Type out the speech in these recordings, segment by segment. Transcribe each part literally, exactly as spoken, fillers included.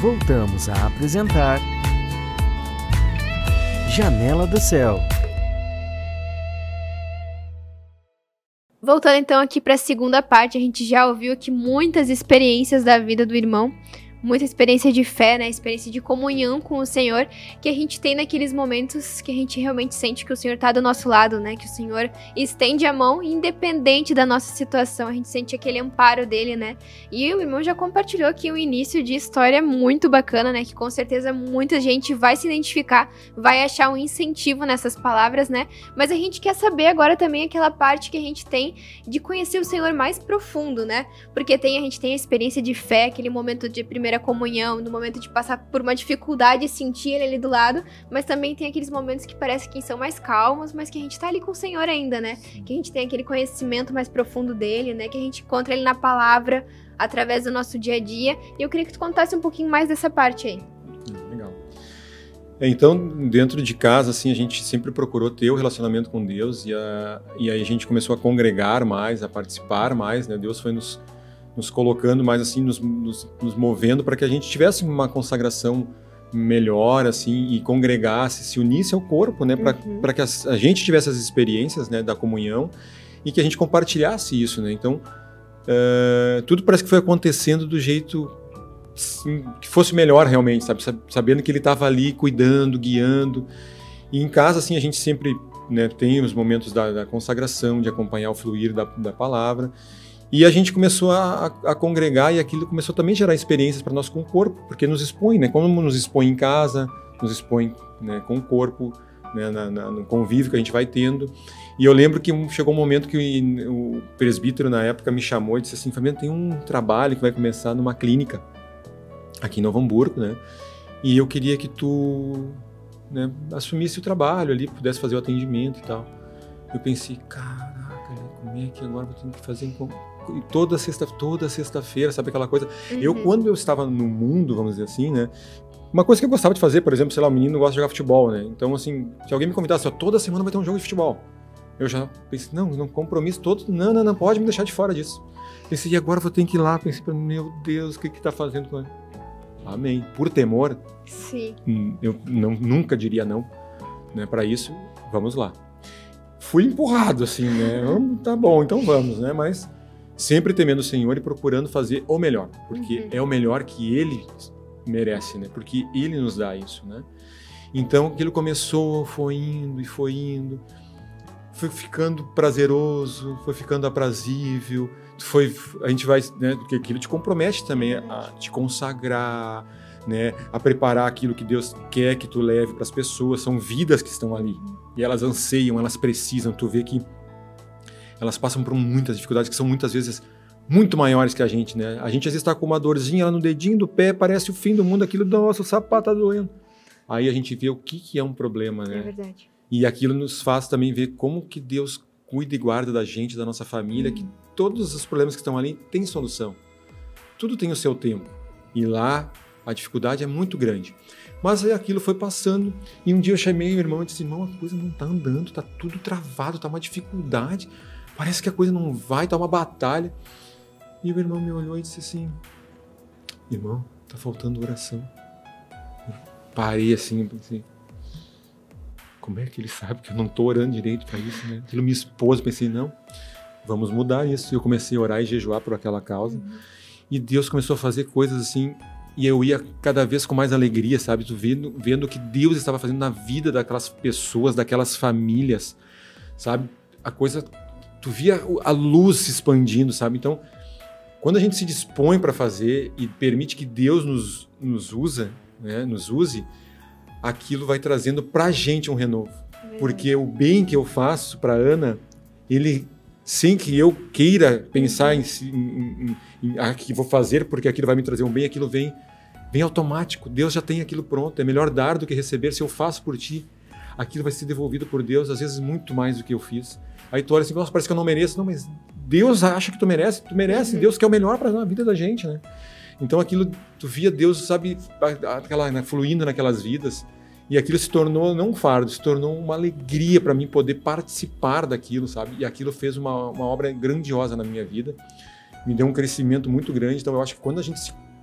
voltamos a apresentar Janela do Céu. Voltando então aqui para a segunda parte, a gente já ouviu aqui muitas experiências da vida do irmão, muita experiência de fé, né, experiência de comunhão com o Senhor, que a gente tem naqueles momentos que a gente realmente sente que o Senhor tá do nosso lado, né, que o Senhor estende a mão, independente da nossa situação, a gente sente aquele amparo dele, né, e o irmão já compartilhou aqui um início de história muito bacana, né, que com certeza muita gente vai se identificar, vai achar um incentivo nessas palavras, né, mas a gente quer saber agora também aquela parte que a gente tem de conhecer o Senhor mais profundo, né, porque tem, a gente tem a experiência de fé, aquele momento de primeira comunhão, no momento de passar por uma dificuldade e sentir ele ali do lado, mas também tem aqueles momentos que parece que são mais calmos, mas que a gente tá ali com o Senhor ainda, né? Que a gente tem aquele conhecimento mais profundo dele, né? Que a gente encontra ele na palavra, através do nosso dia a dia. E eu queria que tu contasse um pouquinho mais dessa parte aí. Legal. É, então, dentro de casa, assim, a gente sempre procurou ter o relacionamento com Deus e, a, e aí a gente começou a congregar mais, a participar mais, né? Deus foi nos nos colocando mais assim, nos, nos, nos movendo para que a gente tivesse uma consagração melhor, assim, e congregasse, se unisse ao corpo, né, para uhum. para que a, a gente tivesse as experiências, né, da comunhão e que a gente compartilhasse isso, né, então uh, tudo parece que foi acontecendo do jeito assim, que fosse melhor realmente, sabe, sabendo que ele estava ali cuidando, guiando, e em casa, assim, a gente sempre, né, tem os momentos da, da consagração, de acompanhar o fluir da, da palavra. E a gente começou a, a, a congregar e aquilo começou também a gerar experiências para nós com o corpo, porque nos expõe, né? Como nos expõe em casa, nos expõe, né, com o corpo, né, na, na, no convívio que a gente vai tendo. E eu lembro que chegou um momento que o, o presbítero na época me chamou e disse assim, Fabiano, tem um trabalho que vai começar numa clínica aqui em Novo Hamburgo, né? E eu queria que tu, né, assumisse o trabalho ali, pudesse fazer o atendimento e tal. Eu pensei, caraca, como é que agora eu tenho que fazer... E toda sexta, toda sexta-feira, sabe aquela coisa? Uhum. Eu, quando eu estava no mundo, vamos dizer assim, né? Uma coisa que eu gostava de fazer, por exemplo, sei lá, o menino gosta de jogar futebol, né? Então, assim, se alguém me convidasse, ó, toda semana vai ter um jogo de futebol. Eu já pensei, não, não, compromisso todo, não, não, não, pode me deixar de fora disso. Pensei, e agora eu vou ter que ir lá, pensei, meu Deus, o que que tá fazendo com ele? Amém. Por temor, sim, eu não, nunca diria não, né, para isso, vamos lá. Fui empurrado, assim, né? Tá bom, então vamos, né? Mas sempre temendo o Senhor e procurando fazer o melhor, porque uhum. é o melhor que Ele merece, né? Porque Ele nos dá isso, né? Então aquilo começou, foi indo e foi indo, foi ficando prazeroso, foi ficando aprazível, foi, a gente vai, né? Porque aquilo te compromete também a te consagrar, né? A preparar aquilo que Deus quer que tu leve para as pessoas, são vidas que estão ali e elas anseiam, elas precisam, tu vê que elas passam por muitas dificuldades que são muitas vezes muito maiores que a gente, né? A gente às vezes está com uma dorzinha lá no dedinho do pé, parece o fim do mundo, aquilo, nossa, o sapato tá doendo. Aí a gente vê o que, que é um problema, né? É verdade. E aquilo nos faz também ver como que Deus cuida e guarda da gente, da nossa família, hum. que todos os problemas que estão ali têm solução. Tudo tem o seu tempo. E lá a dificuldade é muito grande. Mas aí aquilo foi passando e um dia eu chamei meu irmão e disse, irmão, a coisa não tá andando, tá tudo travado, tá uma dificuldade. Parece que a coisa não vai, tá uma batalha. E o irmão me olhou e disse assim, irmão, tá faltando oração. Eu parei assim, pensei, como é que ele sabe que eu não tô orando direito para isso, né? Aquilo me expôs, pensei, não, vamos mudar isso. E eu comecei a orar e jejuar por aquela causa. Uhum. E Deus começou a fazer coisas assim, e eu ia cada vez com mais alegria, sabe? Tu vendo, vendo o que Deus estava fazendo na vida daquelas pessoas, daquelas famílias, sabe? A coisa... Tu via a luz se expandindo, sabe? Então, quando a gente se dispõe para fazer e permite que Deus nos, nos usa, né? Nos use, aquilo vai trazendo para a gente um renovo. É. Porque o bem que eu faço para Ana, ele, sem que eu queira pensar em, em, em, em ah, que vou fazer porque aquilo vai me trazer um bem, aquilo vem, vem automático. Deus já tem aquilo pronto. É melhor dar do que receber. Se eu faço por ti, aquilo vai ser devolvido por Deus, às vezes muito mais do que eu fiz. Aí tu olha assim, nossa, parece que eu não mereço. Não, mas Deus acha que tu merece, tu merece. Uhum. Deus quer o melhor para a vida da gente, né? Então aquilo, tu via Deus, sabe, aquela, né, fluindo naquelas vidas. E aquilo se tornou, não um fardo, se tornou uma alegria para mim poder participar daquilo, sabe? E aquilo fez uma, uma obra grandiosa na minha vida. Me deu um crescimento muito grande. Então eu acho que quando a gente se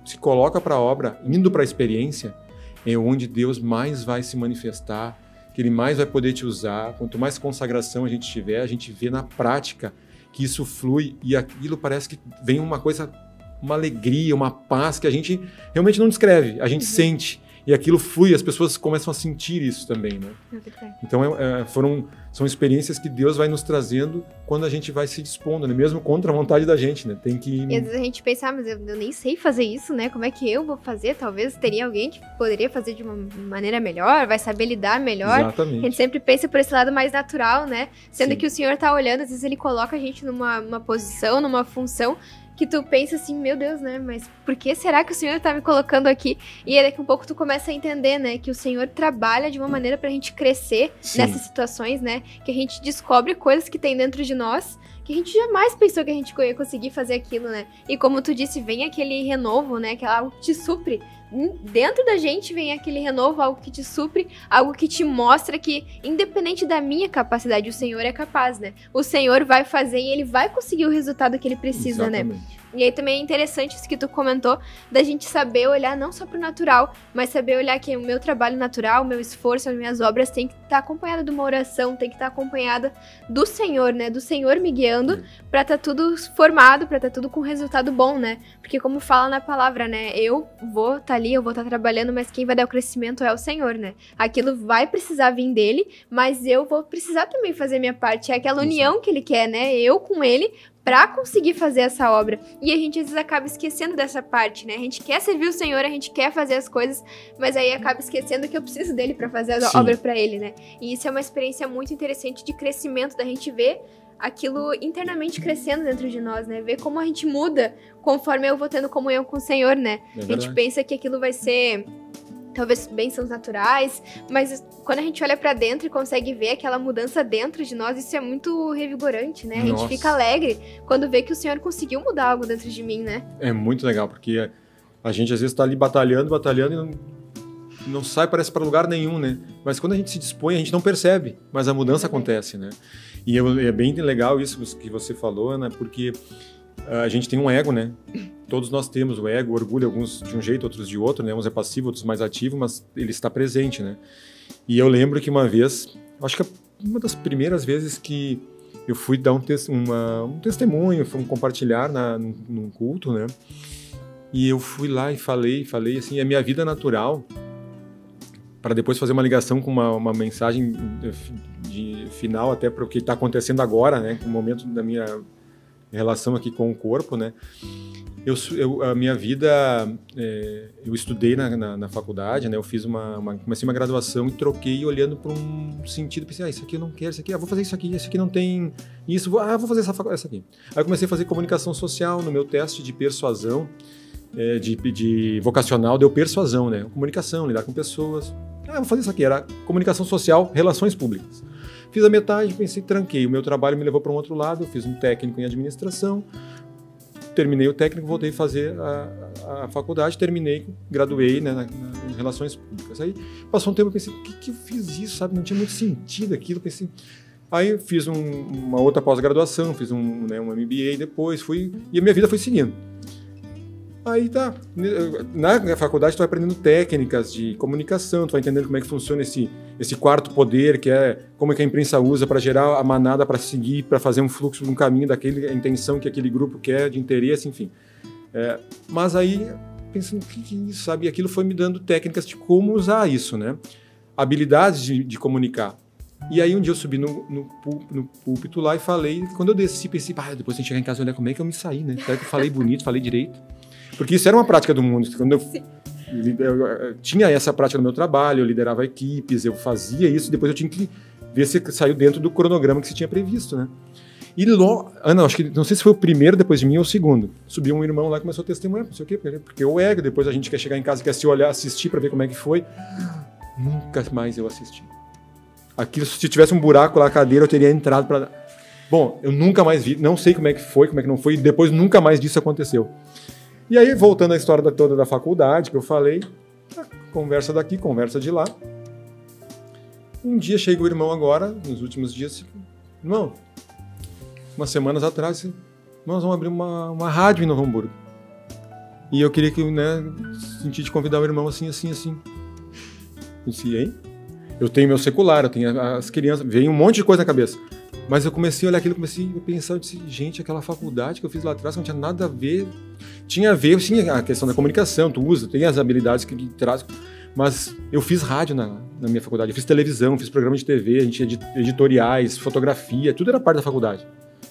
se coloca para a obra, indo para a experiência, é onde Deus mais vai se manifestar, que Ele mais vai poder te usar. Quanto mais consagração a gente tiver, a gente vê na prática que isso flui e aquilo parece que vem uma coisa, uma alegria, uma paz que a gente realmente não descreve, a gente uhum. sente. E aquilo flui, as pessoas começam a sentir isso também, né? Então, é, é, foram, são experiências que Deus vai nos trazendo quando a gente vai se dispondo, né? Mesmo contra a vontade da gente, né? Tem que... E às vezes a gente pensa, ah, mas eu, eu nem sei fazer isso, né? Como é que eu vou fazer? Talvez teria alguém que poderia fazer de uma maneira melhor, vai saber lidar melhor. Exatamente. A gente sempre pensa por esse lado mais natural, né? Sendo Sim. que o Senhor tá olhando, às vezes Ele coloca a gente numa uma posição, numa função que tu pensa assim, meu Deus, né, mas por que será que o Senhor tá me colocando aqui? E aí daqui a um pouco tu começa a entender, né, que o Senhor trabalha de uma maneira pra gente crescer Sim. nessas situações, né, que a gente descobre coisas que tem dentro de nós, que a gente jamais pensou que a gente ia conseguir fazer aquilo, né, e como tu disse, vem aquele renovo, né, que é algo que te supre. Dentro da gente vem aquele renovo, algo que te supre, algo que te mostra que, independente da minha capacidade, o Senhor é capaz, né? O Senhor vai fazer e Ele vai conseguir o resultado que Ele precisa, Exatamente. né? E aí também é interessante isso que tu comentou, da gente saber olhar não só pro natural, mas saber olhar que o meu trabalho natural, o meu esforço, as minhas obras tem que estar acompanhada de uma oração, tem que estar acompanhada do Senhor, né? Do Senhor me guiando Sim. pra estar tá tudo formado, pra estar tá tudo com resultado bom, né? Porque como fala na palavra, né? Eu vou estar tá ali, eu vou estar tá trabalhando, mas quem vai dar o crescimento é o Senhor, né? Aquilo vai precisar vir dele, mas eu vou precisar também fazer a minha parte. É aquela união que Ele quer, né? Eu com Ele, pra conseguir fazer essa obra. E a gente às vezes acaba esquecendo dessa parte, né? A gente quer servir o Senhor, a gente quer fazer as coisas, mas aí acaba esquecendo que eu preciso dele pra fazer a Sim. obra pra Ele, né? E isso é uma experiência muito interessante de crescimento, da gente ver aquilo internamente crescendo dentro de nós, né? Ver como a gente muda conforme eu vou tendo comunhão com o Senhor, né? É a gente pensa que aquilo vai ser... talvez bênçãos naturais, mas quando a gente olha pra dentro e consegue ver aquela mudança dentro de nós, isso é muito revigorante, né? A Nossa. gente fica alegre quando vê que o Senhor conseguiu mudar algo dentro de mim, né? É muito legal, porque a gente às vezes tá ali batalhando, batalhando e não, não sai, parece para lugar nenhum, né? Mas quando a gente se dispõe, a gente não percebe, mas a mudança Também. acontece, né? E é bem legal isso que você falou, né? Porque a gente tem um ego, né? Todos nós temos o ego, o orgulho, alguns de um jeito, outros de outro, né? Uns é passivo, outros mais ativo, mas ele está presente, né? E eu lembro que uma vez, acho que uma das primeiras vezes que eu fui dar um, te uma, um testemunho, fui compartilhar na, num, num culto, né? E eu fui lá e falei, falei assim, a minha vida natural, para depois fazer uma ligação com uma, uma mensagem de, de final até para o que está acontecendo agora, né? No momento da minha relação aqui com o corpo, né? Eu, eu, a minha vida, é, eu estudei na, na, na faculdade, né? Eu fiz uma, uma, comecei uma graduação e troquei olhando para um sentido, pensei, ah, isso aqui eu não quero, isso aqui, ah, vou fazer isso aqui, isso aqui não tem isso, vou, ah, vou fazer essa, essa aqui. Aí eu comecei a fazer comunicação social no meu teste de persuasão, é, de, de vocacional, deu persuasão, né? Comunicação, lidar com pessoas. Ah, vou fazer isso aqui, era comunicação social, relações públicas. Fiz a metade, pensei, tranquei. O meu trabalho me levou para um outro lado, eu fiz um técnico em administração, terminei o técnico, voltei a fazer a, a faculdade, terminei, graduei, né, na, na, em relações públicas. Aí passou um tempo, eu pensei, por que, que eu fiz isso, sabe? Não tinha muito sentido aquilo, pensei... Aí eu fiz um, uma outra pós-graduação, fiz um, né, um M B A depois, fui, e a minha vida foi seguindo. Aí tá, na faculdade tu vai aprendendo técnicas de comunicação, tu vai entendendo como é que funciona esse, esse quarto poder, que é como é que a imprensa usa para gerar a manada para seguir, para fazer um fluxo, um caminho daquela intenção que aquele grupo quer, de interesse, enfim. É, mas aí, pensando, o que, que é isso, sabe? E aquilo foi me dando técnicas de como usar isso, né? Habilidades de, de comunicar. E aí um dia eu subi no, no, no púlpito lá e falei, quando eu desci, pensei, ah, depois a gente chegar em casa e olhar como é que eu me saí, né? Será que eu falei bonito, falei direito? Porque isso era uma prática do mundo. Quando eu, eu, eu, eu tinha essa prática no meu trabalho, eu liderava equipes, eu fazia isso, depois eu tinha que ver se saiu dentro do cronograma que se tinha previsto, né? E logo, ah, não, acho que não sei se foi o primeiro depois de mim ou o segundo. Subiu um irmão lá e começou a testemunhar, não sei o quê, porque o ego, depois a gente quer chegar em casa, quer se olhar, assistir para ver como é que foi. Nunca mais eu assisti. Aquilo, se tivesse um buraco lá na cadeira, eu teria entrado para... Bom, eu nunca mais vi, não sei como é que foi, como é que não foi, e depois nunca mais disso aconteceu. E aí, voltando à história da, toda da faculdade, que eu falei, conversa daqui, conversa de lá. Um dia chega o irmão agora, nos últimos dias, irmão, umas semanas atrás, nós vamos abrir uma, uma rádio em Novo Hamburgo. e eu queria que, né, sentir de convidar o irmão assim, assim, assim. Eu disse, hein? Eu tenho meu secular, eu tenho as crianças, veio um monte de coisa na cabeça. Mas eu comecei a olhar aquilo, comecei a pensar, eu disse, gente, aquela faculdade que eu fiz lá atrás não tinha nada a ver. Tinha a ver, sim, a questão da comunicação, tu usa, tem as habilidades que, que traz. Mas eu fiz rádio na, na minha faculdade, eu fiz televisão, fiz programa de T V, a gente tinha editoriais, fotografia, tudo era parte da faculdade.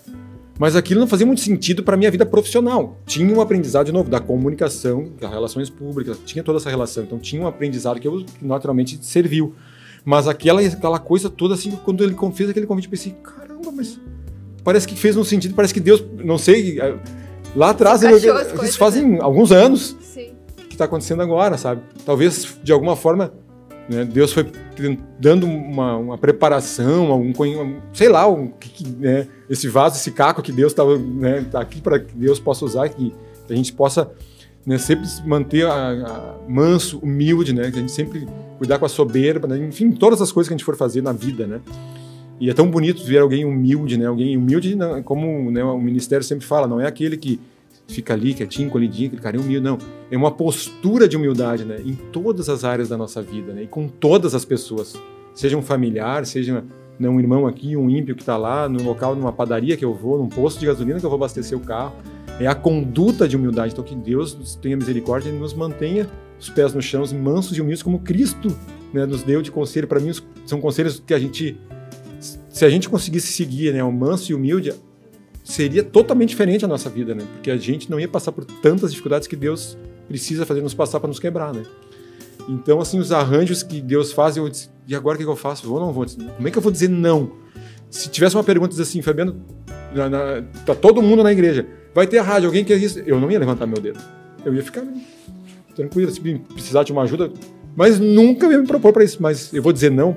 Mas aquilo não fazia muito sentido para a minha vida profissional. Tinha um aprendizado, de novo, da comunicação, das relações públicas, tinha toda essa relação. Então tinha um aprendizado que eu, que naturalmente serviu. Mas aquela, aquela coisa toda, assim, quando ele fez aquele convite, eu pensei, caramba, mas parece que fez um sentido, parece que Deus, não sei, lá atrás, eu, coisas, isso fazem né? alguns anos Sim. que está acontecendo agora, sabe? Talvez, de alguma forma, né, Deus foi dando uma, uma preparação, algum, sei lá, um, né, esse vaso, esse caco que Deus estava, né, tá aqui para que Deus possa usar, que a gente possa, né, sempre manter a, a manso, humilde, né, que a gente sempre cuidar com a soberba, né, enfim, todas as coisas que a gente for fazer na vida, né. E é tão bonito ver alguém humilde, né, alguém humilde, não, como, né, o ministério sempre fala, não é aquele que fica ali, quietinho, colhidinho, aquele cara é humilde, não. É uma postura de humildade, né, em todas as áreas da nossa vida, né, e com todas as pessoas. Seja um familiar, seja, né, um irmão aqui, um ímpio que está lá, no local, numa padaria que eu vou, num posto de gasolina que eu vou abastecer o carro. É a conduta de humildade. Então, que Deus tenha misericórdia e nos mantenha os pés no chão, mansos e humildes, como Cristo, né, nos deu de conselho. Para mim, são conselhos que a gente, se a gente conseguisse seguir, né, o manso e humilde, seria totalmente diferente a nossa vida, né? Porque a gente não ia passar por tantas dificuldades que Deus precisa fazer nos passar para nos quebrar, né? Então, assim, os arranjos que Deus faz, eu disse, e agora o que eu faço? Vou ou não vou? Como é que eu vou dizer não? Se tivesse uma pergunta assim, Fabiano, na, na, tá todo mundo na igreja, vai ter a rádio, alguém quer isso? Eu não ia levantar meu dedo. Eu ia ficar tranquilo, se precisar de uma ajuda, mas nunca ia me propor para isso. Mas eu vou dizer não?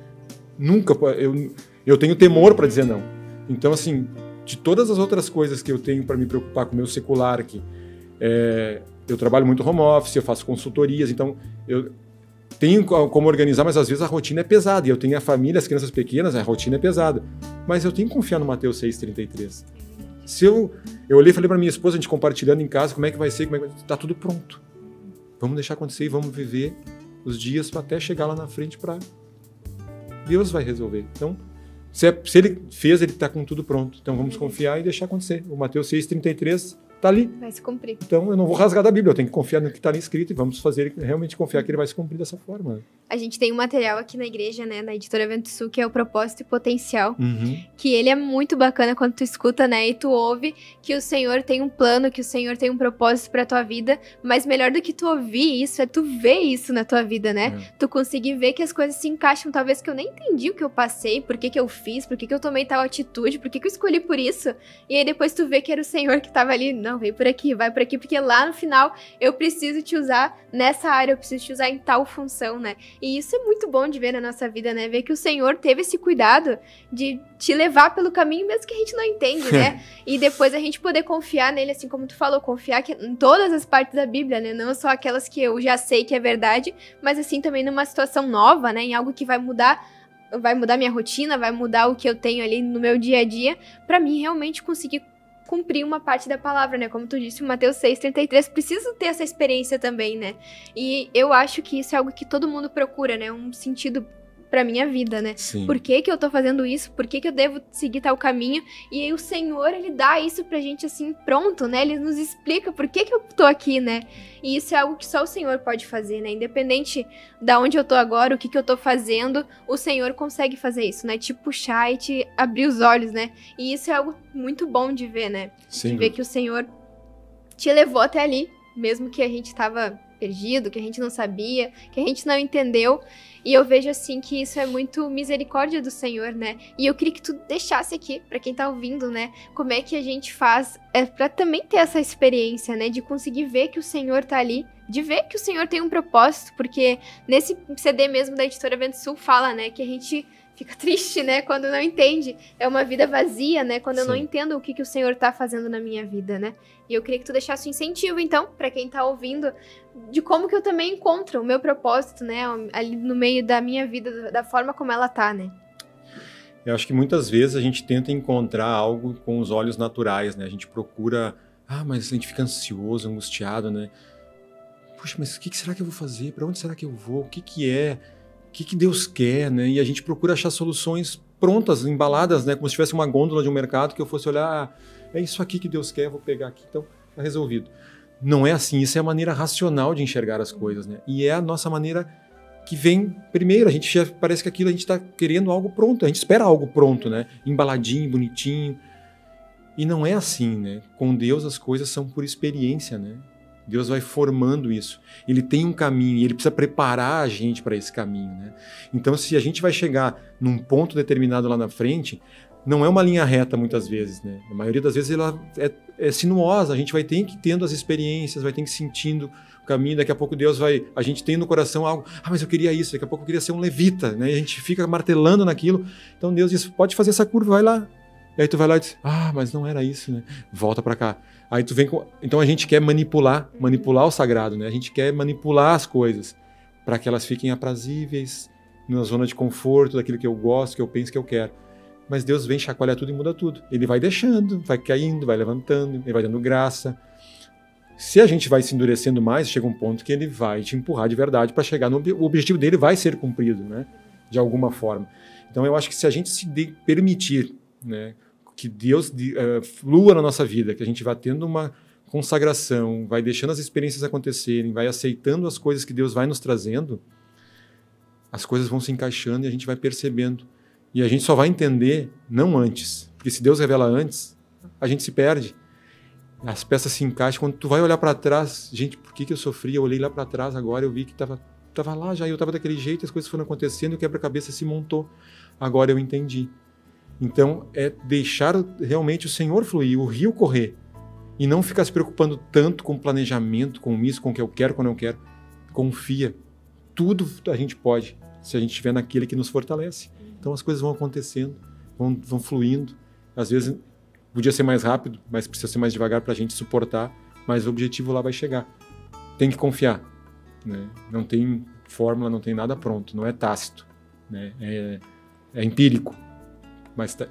Nunca. Eu, eu tenho temor para dizer não. Então, assim, de todas as outras coisas que eu tenho para me preocupar com o meu secular aqui, é, eu trabalho muito home office, eu faço consultorias, então eu tenho como organizar, mas às vezes a rotina é pesada, e eu tenho a família, as crianças pequenas, a rotina é pesada, mas eu tenho que confiar no Mateus seis, trinta e três. Se eu, eu olhei e falei para minha esposa, a gente compartilhando em casa, como é que vai ser, como é que vai... tá tudo pronto. Vamos deixar acontecer e vamos viver os dias até chegar lá na frente para... Deus vai resolver. Então, Se, é, se ele fez, ele está com tudo pronto. Então vamos confiar e deixar acontecer. O Mateus seis, trinta e três está ali. Vai se cumprir. Então eu não vou rasgar da Bíblia, eu tenho que confiar no que está ali escrito e vamos fazer realmente confiar que ele vai se cumprir dessa forma. A gente tem um material aqui na igreja, né, na editora Vento Sul, que é o Propósito e Potencial, uhum. que ele é muito bacana quando tu escuta, né, e tu ouve que o Senhor tem um plano, que o Senhor tem um propósito pra tua vida, mas melhor do que tu ouvir isso é tu ver isso na tua vida, né? É. Tu conseguir ver que as coisas se encaixam, talvez que eu nem entendi o que eu passei, por que que eu fiz, por que que eu tomei tal atitude, por que que eu escolhi por isso, e aí depois tu vê que era o Senhor que tava ali, não, vem por aqui, vai por aqui, porque lá no final eu preciso te usar nessa área, eu preciso te usar em tal função, né? E isso é muito bom de ver na nossa vida, né? Ver que o Senhor teve esse cuidado de te levar pelo caminho, mesmo que a gente não entende, né? E depois a gente poder confiar nele, assim como tu falou, confiar que, em todas as partes da Bíblia, né? Não só aquelas que eu já sei que é verdade, mas assim também numa situação nova, né? Em algo que vai mudar, vai mudar minha rotina, vai mudar o que eu tenho ali no meu dia a dia, pra mim realmente conseguir cumprir uma parte da palavra, né? Como tu disse, o Mateus seis, trinta e três, preciso ter essa experiência também, né? E eu acho que isso é algo que todo mundo procura, né? Um sentido pra minha vida, né? Sim. Por que que eu tô fazendo isso? Por que que eu devo seguir tal caminho? E aí o Senhor, ele dá isso pra gente assim, pronto, né? Ele nos explica por que que eu tô aqui, né? E isso é algo que só o Senhor pode fazer, né? Independente da onde eu tô agora, o que que eu tô fazendo, o Senhor consegue fazer isso, né? Te puxar e te abrir os olhos, né? E isso é algo muito bom de ver, né? Sim. De ver que o Senhor te levou até ali, mesmo que a gente tava perdido, que a gente não sabia, que a gente não entendeu. E eu vejo assim que isso é muito misericórdia do Senhor, né? E eu queria que tu deixasse aqui, pra quem tá ouvindo, né? Como é que a gente faz é, pra também ter essa experiência, né? De conseguir ver que o Senhor tá ali, de ver que o Senhor tem um propósito, porque nesse C D mesmo da editora Vento Sul fala, né? Que a gente fica triste, né? Quando não entende. É uma vida vazia, né? Quando Sim. eu não entendo o que, que o Senhor tá fazendo na minha vida, né? E eu queria que tu deixasse um incentivo, então, pra quem tá ouvindo, de como que eu também encontro o meu propósito, né? Ali no meio da minha vida, da forma como ela tá, né? Eu acho que muitas vezes a gente tenta encontrar algo com os olhos naturais, né? A gente procura Ah, mas a gente fica ansioso, angustiado, né? Puxa, mas o que será que eu vou fazer? Para onde será que eu vou? O que que é? O que que Deus quer, né? E a gente procura achar soluções prontas, embaladas, né? Como se tivesse uma gôndola de um mercado que eu fosse olhar, ah, é isso aqui que Deus quer, vou pegar aqui, então tá resolvido. Não é assim, isso é a maneira racional de enxergar as coisas, né? E é a nossa maneira que vem primeiro, a gente já, parece que aquilo a gente está querendo algo pronto, a gente espera algo pronto, né? Embaladinho, bonitinho. E não é assim, né? Com Deus as coisas são por experiência, né? Deus vai formando isso. Ele tem um caminho e ele precisa preparar a gente para esse caminho, né? Então, se a gente vai chegar num ponto determinado lá na frente, não é uma linha reta muitas vezes, né? A maioria das vezes ela é, é sinuosa, a gente vai ter que ir tendo as experiências, vai ter que ir sentindo o caminho, daqui a pouco Deus vai, a gente tem no coração algo, ah, mas eu queria isso, daqui a pouco eu queria ser um levita, né? E a gente fica martelando naquilo, então Deus diz, pode fazer essa curva, vai lá. E aí tu vai lá e diz, ah, mas não era isso, né? Volta para cá. Aí tu vem com... Então a gente quer manipular, manipular o sagrado, né? A gente quer manipular as coisas para que elas fiquem aprazíveis, na zona de conforto, daquilo que eu gosto, que eu penso, que eu quero. Mas Deus vem, chacoalha tudo e muda tudo. Ele vai deixando, vai caindo, vai levantando, ele vai dando graça. Se a gente vai se endurecendo mais, chega um ponto que ele vai te empurrar de verdade para chegar no... O objetivo dele vai ser cumprido, né? De alguma forma. Então eu acho que se a gente se de... permitir, né, que Deus uh, flua na nossa vida, que a gente vai tendo uma consagração, vai deixando as experiências acontecerem, vai aceitando as coisas que Deus vai nos trazendo, as coisas vão se encaixando e a gente vai percebendo. E a gente só vai entender não antes, porque se Deus revela antes, a gente se perde. As peças se encaixam. Quando tu vai olhar para trás, gente, por que que eu sofri? Eu olhei lá para trás agora, eu vi que estava tava lá já, eu estava daquele jeito, as coisas foram acontecendo, o quebra-cabeça se montou. Agora eu entendi. Então, é deixar realmente o Senhor fluir, o rio correr, e não ficar se preocupando tanto com o planejamento, com isso, com o que eu quero, quando eu quero. Confia. Tudo a gente pode, se a gente estiver naquele que nos fortalece. Então, as coisas vão acontecendo, vão, vão fluindo. Às vezes, podia ser mais rápido, mas precisa ser mais devagar para a gente suportar, mas o objetivo lá vai chegar. Tem que confiar, né? Não tem fórmula, não tem nada pronto, não é tácito, né? É, é empírico. Mas tá,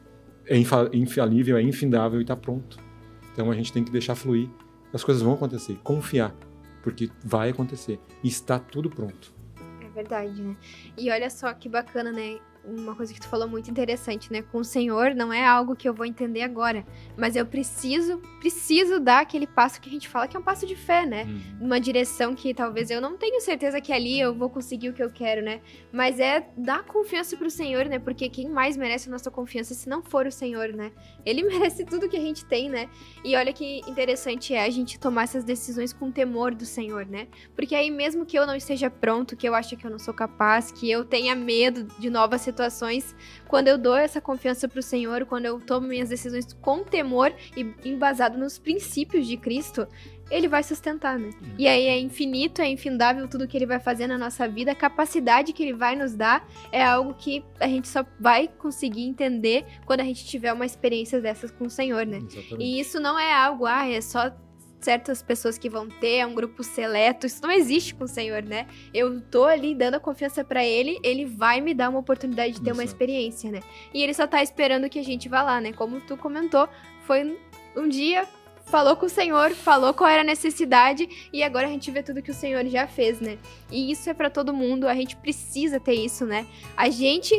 é infalível, é infindável e está pronto. Então a gente tem que deixar fluir. As coisas vão acontecer. Confiar, porque vai acontecer. E está tudo pronto. É verdade, né? E olha só que bacana, né? Uma coisa que tu falou muito interessante, né? Com o Senhor não é algo que eu vou entender agora, mas eu preciso, preciso dar aquele passo que a gente fala que é um passo de fé, né? Uhum. Numa direção que talvez eu não tenho certeza que ali eu vou conseguir o que eu quero, né? Mas é dar confiança pro Senhor, né? Porque quem mais merece a nossa confiança se não for o Senhor, né? Ele merece tudo que a gente tem, né? E olha que interessante é a gente tomar essas decisões com temor do Senhor, né? Porque aí mesmo que eu não esteja pronto, que eu acho que eu não sou capaz, que eu tenha medo de novas situações, situações, quando eu dou essa confiança pro Senhor, quando eu tomo minhas decisões com temor e embasado nos princípios de Cristo, Ele vai sustentar, né? Uhum. E aí é infinito, é infindável tudo que Ele vai fazer na nossa vida, a capacidade que Ele vai nos dar é algo que a gente só vai conseguir entender quando a gente tiver uma experiência dessas com o Senhor, né? Exatamente. E isso não é algo, ah, é só certas pessoas que vão ter, é um grupo seleto, isso não existe com o Senhor, né? Eu tô ali dando a confiança pra Ele, Ele vai me dar uma oportunidade de ter Exato. Uma experiência, né? E Ele só tá esperando que a gente vá lá, né? Como tu comentou, foi um dia, falou com o Senhor, falou qual era a necessidade e agora a gente vê tudo que o Senhor já fez, né? E isso é pra todo mundo, a gente precisa ter isso, né? A gente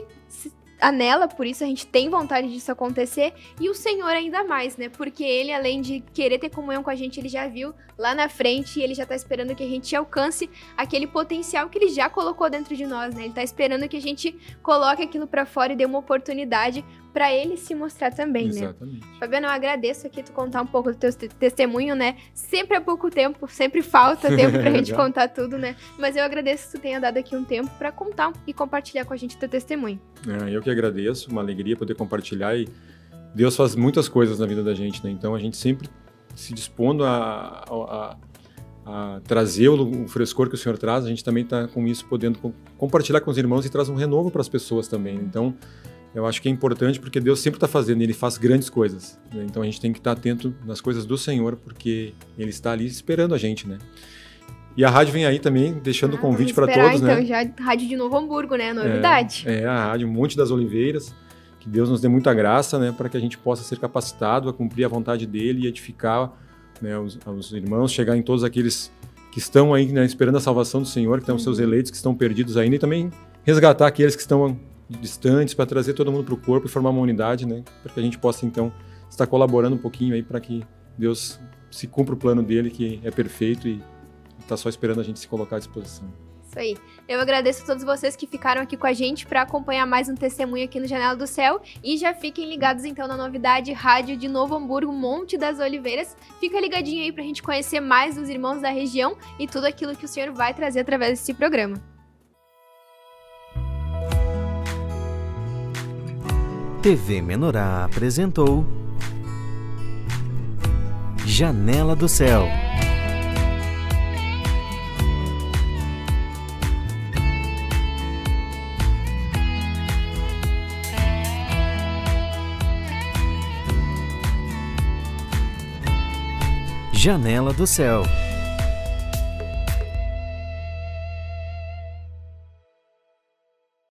anela, por isso a gente tem vontade disso acontecer, e o Senhor ainda mais, né? Porque Ele, além de querer ter comunhão com a gente, Ele já viu lá na frente e Ele já tá esperando que a gente alcance aquele potencial que Ele já colocou dentro de nós, né? Ele tá esperando que a gente coloque aquilo pra fora e dê uma oportunidade pra Ele se mostrar também, Exatamente. Né? Fabiano, eu agradeço aqui tu contar um pouco do teu testemunho, né? Sempre é pouco tempo, sempre falta tempo pra gente contar tudo, né? Mas eu agradeço que tu tenha dado aqui um tempo pra contar e compartilhar com a gente o teu testemunho. É, eu que agradeço, uma alegria poder compartilhar, e Deus faz muitas coisas na vida da gente, né? Então a gente sempre se dispondo a, a, a trazer o, o frescor que o Senhor traz, a gente também está com isso podendo com, compartilhar com os irmãos e traz um renovo para as pessoas também. Então eu acho que é importante porque Deus sempre está fazendo, Ele faz grandes coisas, né? Então a gente tem que estar atento nas coisas do Senhor, porque Ele está ali esperando a gente, né? E a rádio vem aí também, deixando o ah, convite para todos, então, né? Já Rádio de Novo Hamburgo, né? Novidade. É, é, a rádio Monte das Oliveiras. Que Deus nos dê muita graça, né? Para que a gente possa ser capacitado a cumprir a vontade dele e edificar né, os, os irmãos, chegar em todos aqueles que estão aí, né, esperando a salvação do Senhor, que estão os seus eleitos, que estão perdidos ainda, e também resgatar aqueles que estão distantes, para trazer todo mundo para o corpo e formar uma unidade, né, para que a gente possa, então, estar colaborando um pouquinho aí para que Deus se cumpra o plano dele, que é perfeito e está só esperando a gente se colocar à disposição. Isso aí. Eu agradeço a todos vocês que ficaram aqui com a gente para acompanhar mais um testemunho aqui no Janela do Céu. E já fiquem ligados então na novidade Rádio de Novo Hamburgo, Monte das Oliveiras. Fica ligadinho aí pra gente conhecer mais dos irmãos da região e tudo aquilo que o Senhor vai trazer através desse programa. T V Menorá apresentou Janela do Céu. Janela do Céu.